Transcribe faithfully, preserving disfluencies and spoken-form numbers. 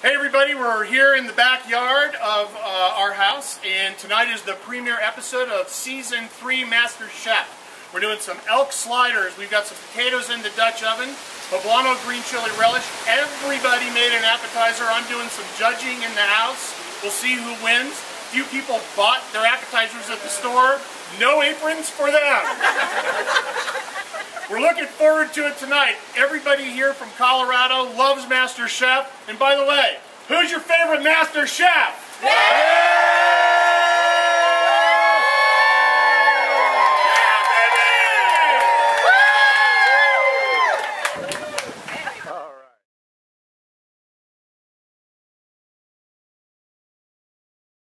Hey everybody, we're here in the backyard of uh, our house, and tonight is the premiere episode of Season three MasterChef. We're doing some elk sliders. We've got some potatoes in the Dutch oven, poblano green chili relish. Everybody made an appetizer. I'm doing some judging in the house. We'll see who wins. A few people bought their appetizers at the store. No aprons for them. We're looking forward to it tonight. Everybody here from Colorado loves MasterChef. And by the way, who's your favorite MasterChef? Yeah!